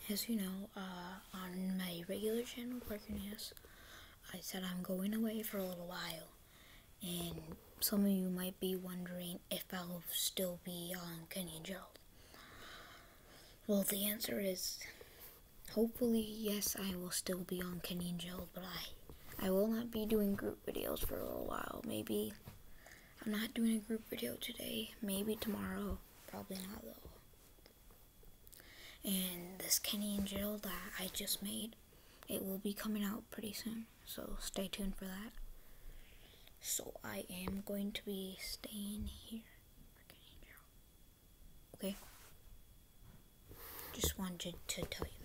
as you know, on my regular channel, Parker News, I said I'm going away for a little while, and some of you might be wondering if I'll still be on Kenny and Gerald. Well, the answer is, hopefully, yes, I will still be on Kenny and Gerald, but I will not be doing group videos for a little while. Maybe I'm not doing a group video today, maybe tomorrow, probably not though. And this Kenny and Gerald that I just made, it will be coming out pretty soon, so stay tuned for that. So I am going to be staying here for Kenny and Gerald. Okay? Just wanted to tell you.